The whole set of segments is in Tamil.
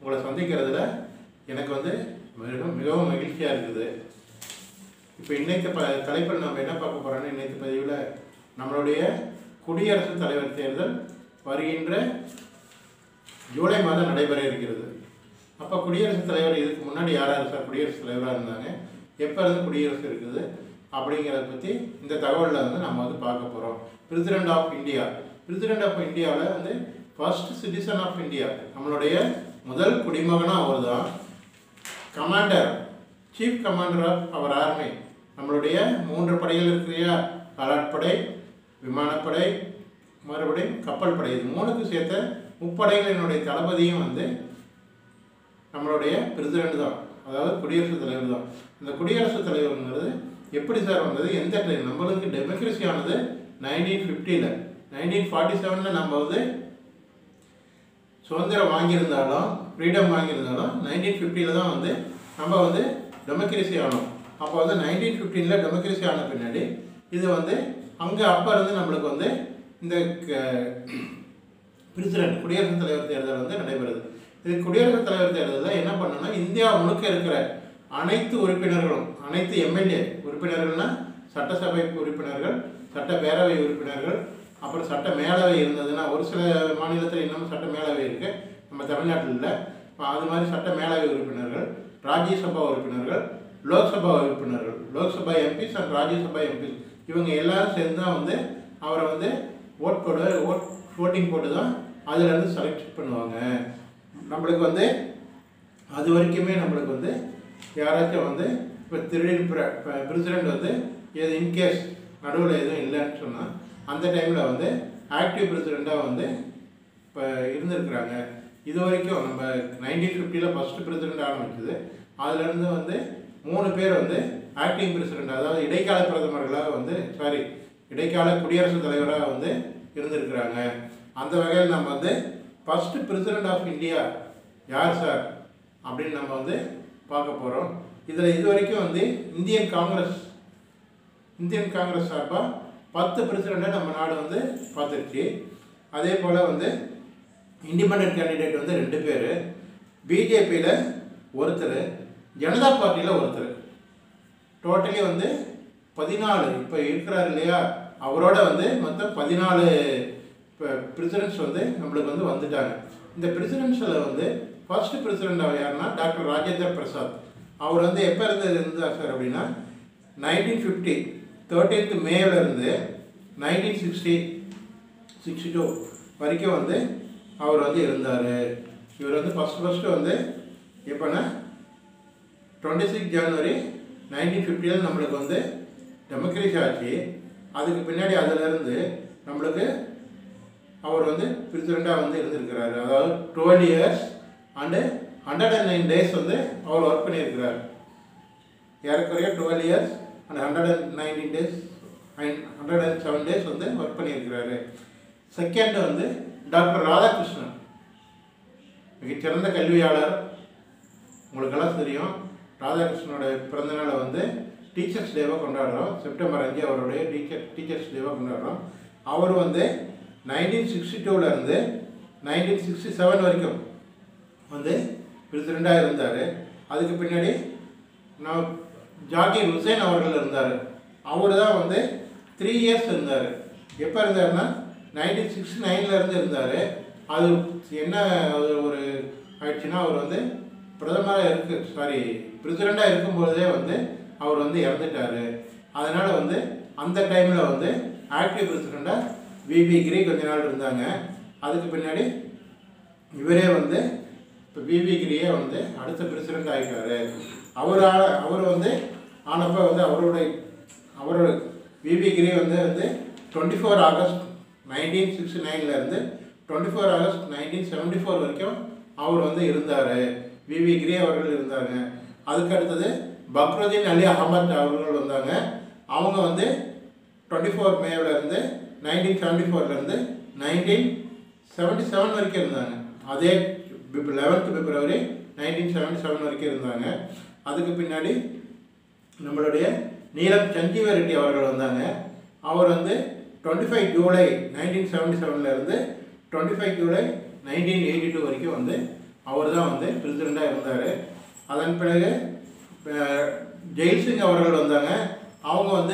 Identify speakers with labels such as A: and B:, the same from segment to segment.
A: உங்களை சந்திக்கிறதுல எனக்கு வந்து மிகவும் மகிழ்ச்சியாக இருக்குது. இப்போ இன்னைக்கு தலைப்பில் நம்ம என்ன பார்க்க போகிறோம்னா, இன்னைக்கு பதிவில் நம்மளுடைய குடியரசுத் தலைவர் தேர்தல் வருகின்ற ஜூலை மாதம் நடைபெற இருக்கிறது. அப்போ குடியரசுத் தலைவர் இதுக்கு முன்னாடி யார் யார் சார் குடியரசுத் தலைவராக இருந்தாங்க, எப்போ இருந்து குடியரசு இருக்குது அப்படிங்கிறத பற்றி இந்த தகவலில் வந்து நம்ம வந்து பார்க்க போகிறோம். President of India, president of இந்தியாவில் வந்து ஃபர்ஸ்ட் சிட்டிசன் ஆஃப் இந்தியா, நம்மளுடைய முதல் குடிமகனாக அவர் தான். கமாண்டர், சீஃப் கமாண்டர் ஆஃப் அவர் ஆர்மி, நம்மளுடைய 3 படைகள் இருக்கிறையா, காலாட்படை, விமானப்படை, மறுபடியும் கப்பல் படை, இது 3க்கு சேர்த்த முப்படைகளினுடைய தளபதியும் வந்து நம்மளுடைய பிரசிடெண்ட் தான், அதாவது குடியரசுத் தலைவர் தான். இந்த குடியரசுத் தலைவருங்கிறது எப்படி சார் வந்தது, எந்த டைம்? நம்மளுக்கு டெமோக்ரஸி ஆனது 1950ல், 1947ல் நம்ம வந்து சுதந்திரம் வாங்கியிருந்தாலும், ஃப்ரீடம் வாங்கியிருந்தாலும் 1950ல் தான் வந்து நம்ம வந்து டெமோக்ரஸி ஆனோம். அப்போ வந்து 1915ல் டெமோக்ரஸி ஆன பின்னாடி இது வந்து அங்கே அப்போ இருந்து நம்மளுக்கு வந்து இந்த பிரசிடெண்ட் குடியரசுத் தலைவர் தேர்தல் வந்து நடைபெறுது. இது குடியரசுத் தலைவர் தேர்தலில் என்ன பண்ணணும்னா, இந்தியா முழுக்க இருக்கிற அனைத்து உறுப்பினர்களும், அனைத்து எம்எல்ஏ உறுப்பினர்கள்னால் சட்டசபை உறுப்பினர்கள், சட்டப்பேரவை உறுப்பினர்கள், அப்புறம் சட்ட மேலவை இருந்ததுன்னா, ஒரு சில மாநிலத்தில் இன்னும் சட்ட மேலவை இருக்குது, நம்ம தமிழ்நாட்டில் இல்லை. அது மாதிரி சட்ட மேலவை உறுப்பினர்கள், ராஜ்யசபா உறுப்பினர்கள், லோக்சபா உறுப்பினர்கள், Lok Sabha MPs and Rajya Sabha MPs, இவங்க எல்லாரும் சேர்ந்து தான் வந்து அவரை வந்து ஓட்டிங் போட்டு தான் அதிலேருந்து செலக்ட் பண்ணுவாங்க. நம்மளுக்கு வந்து அது வரைக்குமே நம்மளுக்கு வந்து யாராச்சும் வந்து இப்போ திடீர்னு பிரசிடெண்ட் வந்து எது இன்கேஸ் நடுவில் எதுவும் இல்லைன்னு சொன்னால் அந்த டைமில் வந்து ஆக்டிவ் பிரசிடெண்ட்டாக வந்து இப்போ இருந்திருக்கிறாங்க. இது வரைக்கும் நம்ம 1950ல் ஃபஸ்ட்டு பிரசிடெண்ட் ஆரம்பிச்சது, அதுலேருந்து வந்து 3 பேர் வந்து ஆக்டிங் பிரசிடெண்ட், அதாவது இடைக்கால பிரதமர்களாக வந்து இடைக்கால குடியரசுத் தலைவராக வந்து இருந்திருக்கிறாங்க. அந்த வகையில் நம்ம வந்து ஃபஸ்ட்டு பிரசிடெண்ட் ஆஃப் இந்தியா யார் சார் அப்படின்னு நம்ம வந்து பார்க்க போகிறோம். இதில் இது வரைக்கும் வந்து இந்தியன் காங்கிரஸ் சார்பாக 10 பிரசிடெண்ட்டை நம்ம நாடு வந்து பார்த்துருச்சு. அதே போல் வந்து இண்டிபெண்டன்ட் கேண்டிடேட் வந்து 2 பேர், பிஜேபியில் ஒருத்தர், ஜனதா பார்ட்டியில் ஒருத்தர், டோட்டலி வந்து 14 இப்போ இருக்கிறார் இல்லையா, அவரோட வந்து மொத்தம் 14 இப்போ பிரசிடெண்ட்ஸ் வந்து நம்மளுக்கு வந்து வந்துட்டாங்க. இந்த பிரசிடெண்ட்ஸில் வந்து ஃபர்ஸ்ட் பிரசிடெண்ட் யாருன்னா டாக்டர் ராஜேந்திர பிரசாத். அவர் வந்து எப்போ இருந்தார் சார் அப்படின்னா 1950 13th மேலேருந்து 1962 வரைக்கும் வந்து அவர் வந்து இருந்தார். இவர் வந்து ஃபஸ்ட்டு வந்து எப்போனா 26 ஜனவரி 1950 நம்மளுக்கு வந்து டெமோக்ரஸி ஆச்சு. அதுக்கு பின்னாடி அதிலேருந்து நம்மளுக்கு அவர் வந்து பிரசிடெண்ட்டாக வந்து இருந்திருக்கிறாரு. அதாவது 12 years and 109 days வந்து அவர் ஒர்க் பண்ணியிருக்கிறார். ஏறக்குறைய 12 years and 119 days and 107 days வந்து ஒர்க் பண்ணியிருக்கிறாரு. செகண்ட் வந்து டாக்டர் ராதாகிருஷ்ணன், மிகச்சிறந்த கல்வியாளர், உங்களுக்கெல்லாம் தெரியும். ராதாகிருஷ்ணனோட பிறந்தநாளை வந்து டீச்சர்ஸ் டேவாக கொண்டாடுறோம். செப்டம்பர் 5 அவருடைய டீச்சர்ஸ் டேவாக கொண்டாடுறோம். அவர் வந்து 1962லேருந்து 1967 வரைக்கும் வந்து பிரசிடெண்ட்டாக இருந்தார். அதுக்கு பின்னாடி ஜாகிர் ஹுசேன் அவர்கள் இருந்தார். அவர் தான் வந்து 3 years இருந்தார். எப்போ இருந்தார்னா 1969லேருந்து இருந்தார். அது என்ன ஒரு ஆயிடுச்சுன்னா, அவர் வந்து பிரசிடெண்ட்டாக இருக்கும்போதே வந்து அவர் வந்து இறந்துட்டார். அதனால் வந்து அந்த டைமில் வந்து ஆக்டிவ் பிரசிடெண்ட்டாக விபி கிரி கொஞ்ச நாள் இருந்தாங்க. அதுக்கு பின்னாடி இவரே வந்து இப்போ விபி கிரியே வந்து அடுத்த பிரசிடெண்ட் ஆகிட்டார். அவர் வந்து ஆனப்போ வந்து அவரோட விபி கிரி வந்து 24 ஆகஸ்ட் 1969லேருந்து 24 ஆகஸ்ட் 1974 வரைக்கும் அவர் வந்து இருந்தார். விபி கிரி அவர்கள் இருந்தாங்க. அதுக்கு அடுத்தது பக்ருதீன் அலி அகமத் அவர்கள் வந்தாங்க. அவங்க வந்து 24 மேலேருந்து 1974லேருந்து 1977 வரைக்கும் இருந்தாங்க. அதே 11th February 1977 வரைக்கும் இருந்தாங்க. அதுக்கு பின்னாடி நம்மளுடைய நீலம் சஞ்சீவ ரெட்டி அவர்கள் வந்தாங்க. அவர் வந்து 25 ஜூலை 1977லேருந்து 25 ஜூலை 1982 வரைக்கும் வந்து அவர் தான் வந்து பிரசிடெண்ட்டாக இருந்தார். அதன் பிறகு ஜெயில் அவர்கள் வந்தாங்க. அவங்க வந்து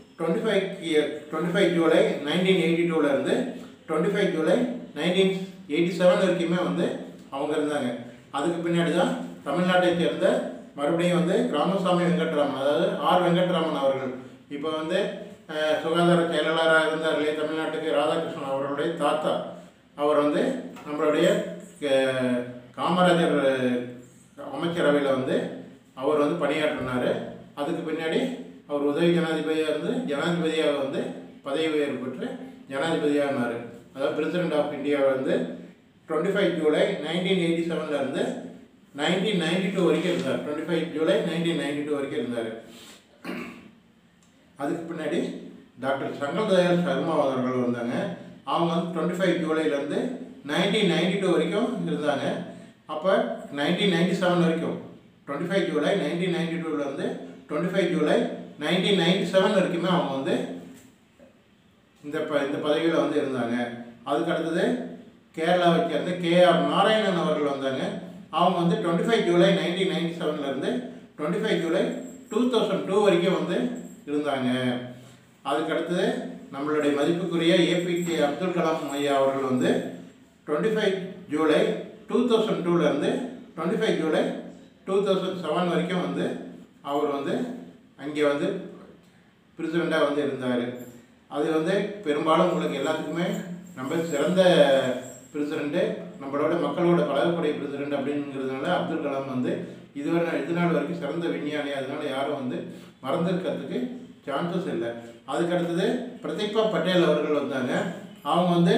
A: 25 ஜூலை 1982 இருந்து 25 ஜூலை 1987 வரைக்குமே வந்து அவங்க இருந்தாங்க. அதுக்கு பின்னாடி தான் தமிழ்நாட்டை சேர்ந்த மறுபடியும் வந்து ராமசாமி வெங்கட்ராமன், அதாவது ஆர் வெங்கட்ராமன் அவர்கள், இப்போ வந்து சுகாதார செயலாளராக இருந்தார் இல்லையா தமிழ்நாட்டுக்கு, ராதாகிருஷ்ணன் அவர்களுடைய தாத்தா, அவர் வந்து நம்மளுடைய காமராஜர் அமைச்சரவையில் வந்து அவர் வந்து பணியாற்றினார். அதுக்கு பின்னாடி அவர் உதவி ஜனாதிபதியாக இருந்து ஜனாதிபதியாக வந்து பதவி உயர்வு பெற்று ஜனாதிபதியாக இருந்தார். அதாவது பிரசிடெண்ட் ஆஃப் இந்தியாவை வந்து 25 ஜூலை 1987 இருந்து 1992 வரைக்கும் இருந்தார். 25 ஜூலை 1992 வரைக்கும் இருந்தார். அதுக்கு பின்னாடி டாக்டர் சங்கர் தயாள் சர்மா அவர்கள் வந்தாங்க. அவங்க வந்து 25 ஜூலைலேருந்து 1992 வரைக்கும் இருந்தாங்க. அப்போ 1997 வரைக்கும் 25 ஜூலை 1992 25 ஜூலை 1997 வரைக்குமே அவங்க வந்து இந்த பதவியில் வந்து இருந்தாங்க. அதுக்கு அடுத்தது கேரளாவை சேர்ந்த KR நாராயணன் அவர்கள் வந்தாங்க. அவங்க வந்து 25 ஜூலை 1997 25 ஜூலை 2002 வரைக்கும் வந்து இருந்தாங்க. அதுக்கு அடுத்தது நம்மளுடைய மதிப்புக்குரிய APJ அப்துல் கலாம் ஐயா அவர்கள் வந்து 25 ஜூலை 2002 25 ஜூலை 2007 வரைக்கும் வந்து அவர் வந்து அங்கே வந்து பிரசிடெண்ட்டாக வந்து இருந்தார். அது வந்து பெரும்பாலும் உங்களுக்கு எல்லாத்துக்குமே நம்ம சிறந்த பிரசிடெண்ட்டு, நம்மளோட மக்களோட பழகக்கூடிய பிரசிடெண்ட் அப்படிங்கிறதுனால அப்துல் கலாம் வந்து இது நாள் வரைக்கும் சிறந்த விஞ்ஞானி. அதனால யாரும் வந்து மறந்துருக்கிறதுக்கு சான்சஸ் இல்லை. அதுக்கு அடுத்தது பிரதீபா பட்டேல் அவர்கள் வந்தாங்க. அவங்க வந்து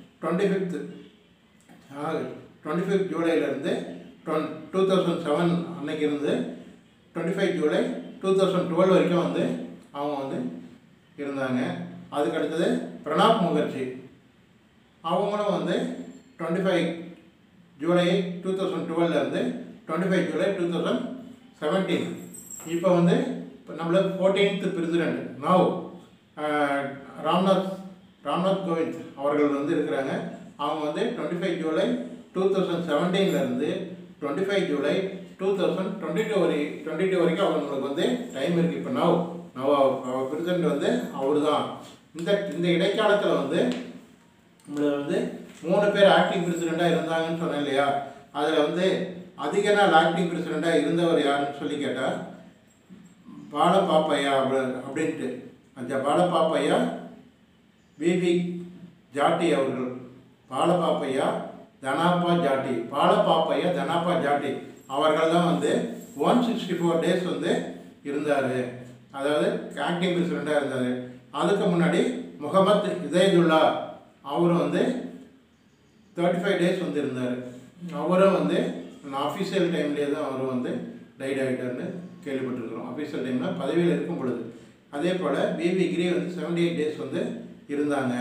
A: 25 ஜூலையிலேருந்து 2007 அன்னைக்கு இருந்து 25 ஜூலை 2012 வரைக்கும் வந்து அவங்க வந்து இருந்தாங்க. அதுக்கு அடுத்தது பிரணாப் முகர்ஜி, அவங்களும் வந்து 25 ஜூலை 2012 25 ஜூலை 2017. இப்போ வந்து நம்மள 14th president now Ramnath Kovind அவர்கள் வந்து இருக்கிறாங்க. அவங்க வந்து 25 ஜூலை 2017 25 ஜூலை 2022 வரைக்கும் அவங்களுக்கு வந்து டைம் இருக்குது. இப்போ நவ் பிரசிடெண்ட் வந்து அவர் தான். இந்த இடைக்காலத்தில் வந்து நம்மள வந்து 3 பேர் ஆக்டிங் பிரசிடெண்ட்டாக இருந்தாங்கன்னு சொன்னேன் இல்லையா. அதில் வந்து அதிக நாள் ஆக்டிங் பிரசிடெண்ட்டாக இருந்தவர் யாருன்னு சொல்லி கேட்டால் பாலபாப்பையா அப்படின்ட்டு. அந்த பாலபாப்பையா விவி ஜாட்டி அவர்கள், பாலபாப்பையா தனாப்பா ஜாட்டி, பாலபாப்பையா தனாப்பா ஜாட்டி அவர்கள் தான் வந்து 164 டேஸ் வந்து இருந்தார். அதாவது ஆக்டிங் பிரசிடெண்ட்டாக இருந்தார். அதுக்கு முன்னாடி முகமது இதயதுல்லா அவரும் வந்து 35 டேஸ் வந்து இருந்தார். அவரும் வந்து ஆஃபீஷியல் டைம்லேயே தான் அவரும் வந்து டைட் ஆகிட்டார்னு கேள்விப்பட்டிருக்கிறோம். ஆஃபீஷியல் டைமில் பதவியில் இருக்கும் பொழுது. அதே போல் பிபி கிரி வந்து 78 டேஸ் வந்து இருந்தாங்க.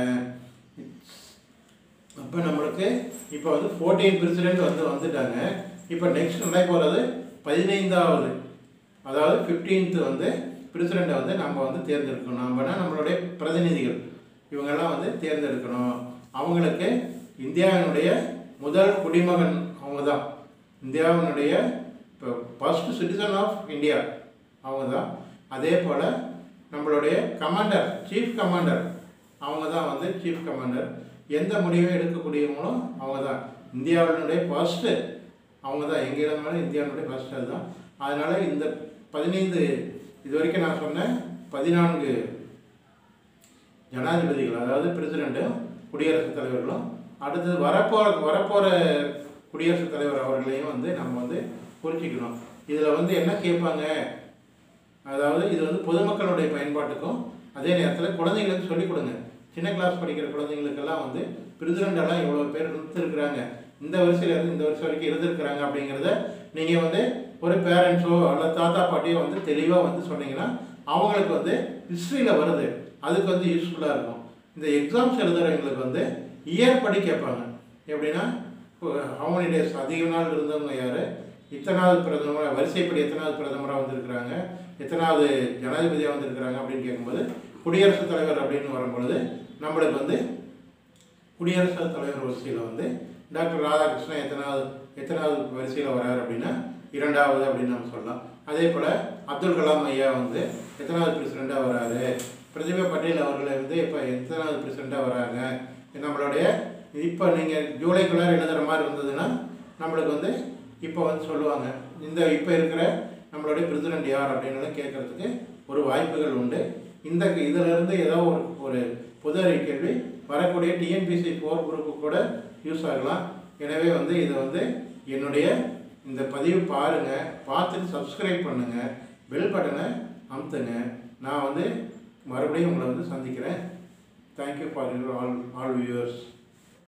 A: அப்போ நம்மளுக்கு இப்போ வந்து 14 பிரசிடெண்ட் வந்துட்டாங்க. இப்போ நெக்ஸ்ட் நடக்க போகிறது 15வது, அதாவது 15th வந்து பிரசிடெண்ட்டை வந்து நம்ம வந்து தேர்ந்தெடுக்கணும். நம்மளுடைய பிரதிநிதிகள் இவங்கெல்லாம் வந்து தேர்ந்தெடுக்கணும். அவங்களுக்கு இந்தியாவினுடைய முதல் குடிமகன் அவங்க தான். இந்தியாவினுடைய இப்போ ஃபர்ஸ்ட் சிட்டிசன் ஆஃப் இந்தியா அவங்க தான். அதே போல் நம்மளுடைய கமாண்டர், சீஃப் கமாண்டர் அவங்க தான் வந்து சீஃப் கமாண்டர். எந்த முடிவும் எடுக்கக்கூடியவங்களும் அவங்க தான். இந்தியாவினுடைய ஃபர்ஸ்ட்டு அவங்க தான். எங்கே இருந்தாலும் இந்தியாவினுடைய ஃபர்ஸ்ட் அதுதான். அதனால் இந்த 15 இது வரைக்கும் நான் சொன்னேன் 14 ஜனாதிபதிகள், அதாவது பிரசிடெண்ட்டும் குடியரசுத் தலைவர்களும், அடுத்தது வரப்போகிற குடியரசுத் தலைவர் அவர்களையும் வந்து நம்ம வந்து குறிச்சிக்கணும். இதில் வந்து என்ன கேட்பாங்க, அதாவது இது வந்து பொதுமக்களுடைய பயன்பாட்டுக்கும் அதே நேரத்தில் குழந்தைங்களுக்கு சொல்லிக் கொடுங்க. சின்ன கிளாஸ் படிக்கிற குழந்தைங்களுக்கெல்லாம் வந்து பிரசிடெண்டெல்லாம் எவ்வளோ பேர் இருந்துருக்குறாங்க, இந்த வரிசையிலேருந்து இந்த வருஷம் வரைக்கும் இருந்திருக்கிறாங்க அப்படிங்கிறத நீங்கள் வந்து ஒரு பேரண்ட்ஸோ அல்லது தாத்தா பாட்டியோ வந்து தெளிவாக வந்து சொன்னீங்கன்னா அவங்களுக்கு வந்து ஹிஸ்ட்ரியில் வருது, அதுக்கு வந்து யூஸ்ஃபுல்லாக இருக்கும். இந்த எக்ஸாம்ஸ் எழுதுகிறவங்களுக்கு வந்து இயர் படி கேட்பாங்க. எப்படின்னா ஹவு மெனி டேஸ் அதிக நாள் இருந்தவங்க யார், இத்தனாவது பிரதமர், வரிசைப்படி எத்தனாவது பிரதமராக வந்திருக்கிறாங்க, எத்தனாவது ஜனாதிபதியாக வந்திருக்கிறாங்க அப்படின்னு கேட்கும்போது குடியரசுத் தலைவர் அப்படின்னு வரும்பொழுது நம்மளுக்கு வந்து குடியரசுத் தலைவர் வரிசையில் வந்து டாக்டர் ராதாகிருஷ்ணன் எத்தனாவது எத்தனாவது வரிசையில் வராரு அப்படின்னா 2வது அப்படின்னு நம்ம சொல்லலாம். அதே போல் அப்துல் கலாம் ஐயா வந்து எத்தனாவது பிரசிடெண்ட்டாக வராரு, பிரதிபா பட்டேல் அவர்கள் வந்து இப்போ எத்தனாவது பிரசிடெண்ட்டாக வராங்க, நம்மளுடைய இப்போ நீங்கள் ஜூலைக்குள்ளார எழுதுகிற மாதிரி இருந்ததுன்னா நம்மளுக்கு வந்து இப்போ வந்து சொல்லுவாங்க இந்த இப்போ இருக்கிற நம்மளுடைய பிரசிடெண்ட் யார் அப்படின்னு கேட்குறதுக்கு ஒரு வாய்ப்புகள் உண்டு. இந்த இதிலிருந்து ஏதோ ஒரு பொது அறிவு கேள்வி வரக்கூடிய டிஎன்பிசி 4 குரூப்பு கூட யூஸ் ஆகலாம். எனவே வந்து இதை வந்து என்னுடைய இந்த பதிவு பாருங்கள், பார்த்துட்டு சப்ஸ்கிரைப் பண்ணுங்கள், பெல் பட்டனை அமுத்துங்க. நான் வந்து மறுபடியும் உங்களை வந்து சந்திக்கிறேன். Thank you for your all viewers.